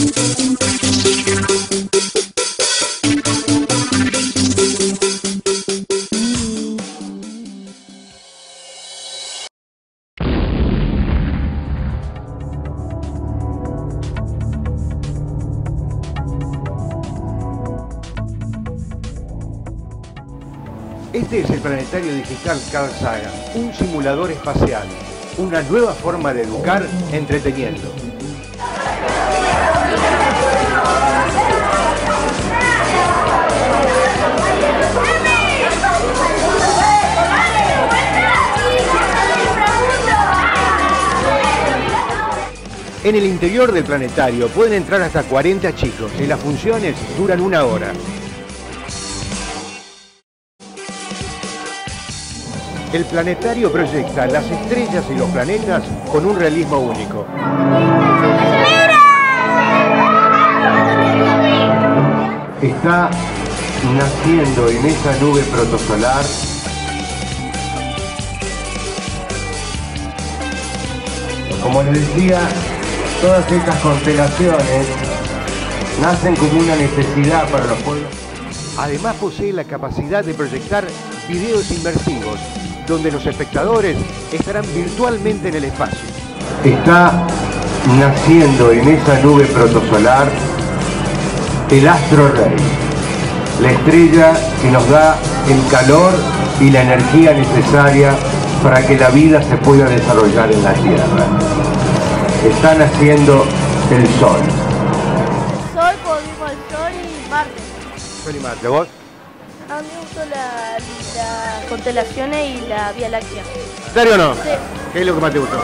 Este es el Planetario Digital Carl Sagan, un simulador espacial, una nueva forma de educar entreteniendo. En el interior del planetario pueden entrar hasta 40 chicos y las funciones duran 1 hora. El planetario proyecta las estrellas y los planetas con un realismo único. Está naciendo en esa nube protosolar como les decía, todas estas constelaciones nacen como una necesidad para los pueblos. Además posee la capacidad de proyectar videos inmersivos, donde los espectadores estarán virtualmente en el espacio. Está naciendo en esa nube protosolar el astro rey, la estrella que nos da el calor y la energía necesaria para que la vida se pueda desarrollar en la Tierra. Está naciendo el Sol. El Sol, como el Sol y Marte. Sol y Marte, ¿vos? A mí me gustó las constelaciones y la Vía Láctea. ¿En serio o no? Sí. ¿Qué es lo que más te gustó?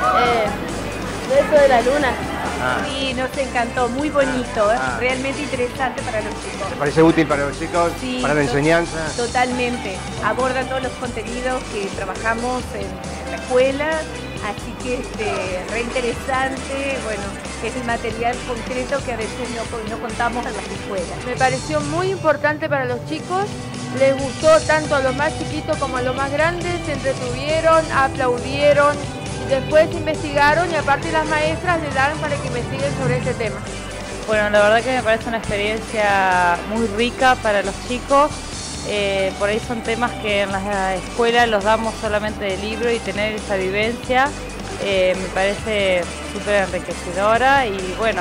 Eso de la luna. Sí, nos encantó, muy bonito, realmente interesante para los chicos. ¿Te parece útil para los chicos? Sí, ¿Para la enseñanza? Totalmente, aborda todos los contenidos que trabajamos en la escuela, así que re interesante, bueno, es el material concreto que a veces no contamos en las escuelas. Me pareció muy importante para los chicos, les gustó tanto a los más chiquitos como a los más grandes, se entretuvieron, aplaudieron. Después investigaron y aparte las maestras le dan para que investiguen sobre este tema. Bueno, la verdad que me parece una experiencia muy rica para los chicos. Por ahí son temas que en la escuela los damos solamente de libro y tener esa vivencia me parece súper enriquecedora y bueno,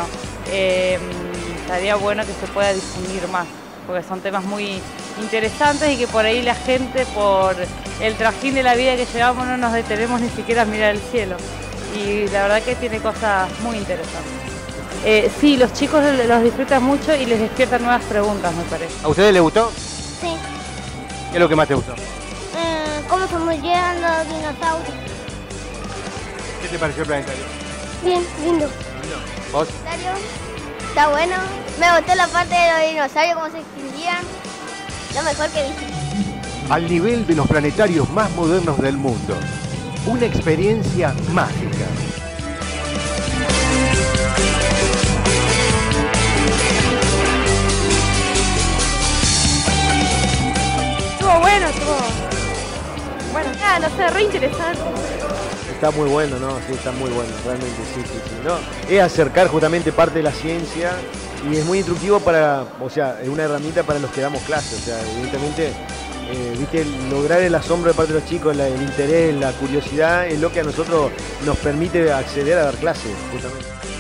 estaría bueno que se pueda difundir más, porque son temas muy interesantes y que por ahí la gente, por el trajín de la vida que llevamos, no nos detenemos ni siquiera a mirar el cielo. Y la verdad que tiene cosas muy interesantes. Sí, los chicos los disfrutan mucho y les despiertan nuevas preguntas, me parece. ¿A ustedes les gustó? Sí. ¿Qué es lo que más te gustó? ¿Cómo se murieron los dinosaurios? ¿Qué te pareció el planetario? Bien, lindo. ¿Vos? Está bueno. Me gustó la parte de los dinosaurios, cómo se extinguían. Lo mejor que vi. Al nivel de los planetarios más modernos del mundo. Una experiencia mágica. Estuvo bueno, bueno, no sé, re interesante. Está muy bueno, ¿no? Sí, está muy bueno, realmente, sí. ¿No? Es acercar justamente parte de la ciencia y es muy instructivo para, o sea, es una herramienta para los que damos clases, o sea, evidentemente, viste, lograr el asombro de parte de los chicos, el interés, la curiosidad, es lo que a nosotros nos permite acceder a dar clases, justamente.